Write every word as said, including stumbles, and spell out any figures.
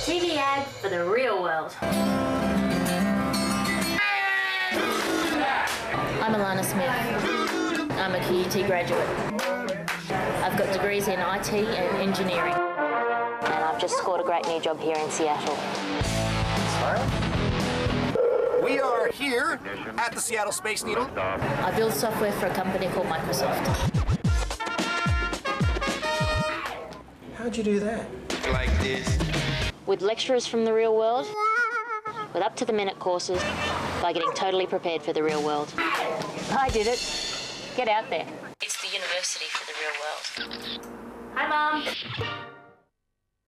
T V ad for the real world. I'm Illana Smith. I'm a Q U T graduate. I've got degrees in I T and engineering. And I've just scored a great new job here in Seattle. We are here at the Seattle Space Needle. I build software for a company called Microsoft. How'd you do that? Like this. With lecturers from the real world, with up-to-the-minute courses, by getting totally prepared for the real world. I did it. Get out there. It's the university for the real world. Hi, Mum.